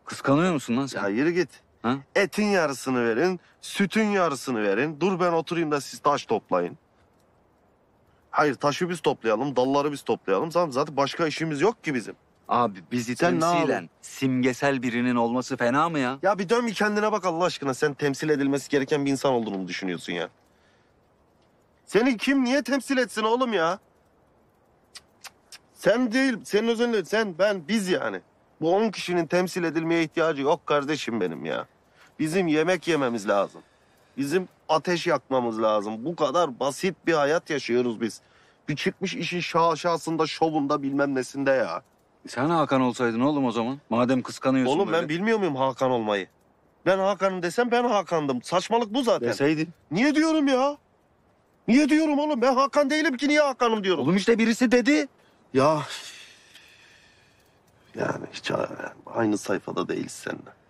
Kıskanıyor musun lan sen? Ya yürü git. Ha? Etin yarısını verin, sütün yarısını verin. Dur ben oturayım da siz taş toplayın. Hayır, taşı biz toplayalım, dalları biz toplayalım. Zaten başka işimiz yok ki bizim. Abi bizi Sen ne temsilen simgesel birinin olması fena mı ya? Ya bir dön bir kendine bak Allah aşkına. Sen temsil edilmesi gereken bir insan olduğunu mu düşünüyorsun ya? Seni kim niye temsil etsin oğlum ya? Sen değil, senin özelliğin sen, ben, biz yani. Bu 10 kişinin temsil edilmeye ihtiyacı yok kardeşim benim ya. Bizim yemek yememiz lazım. Bizim ateş yakmamız lazım. Bu kadar basit bir hayat yaşıyoruz biz. Bir çıkmış işin şaşasında, şovunda bilmem nesinde ya. Sen Hakan olsaydın oğlum o zaman. Madem kıskanıyorsun Oğlum böyle. ben bilmiyor muyum Hakan olmayı? Ben Hakan'ım desem ben Hakan'dım. Saçmalık bu zaten. Deseydin. Niye diyorum ya? Niye diyorum oğlum? Ben Hakan değilim ki niye Hakan'ım diyorum? Oğlum işte birisi dedi. Ya yani hiç aynı sayfada değiliz seninle.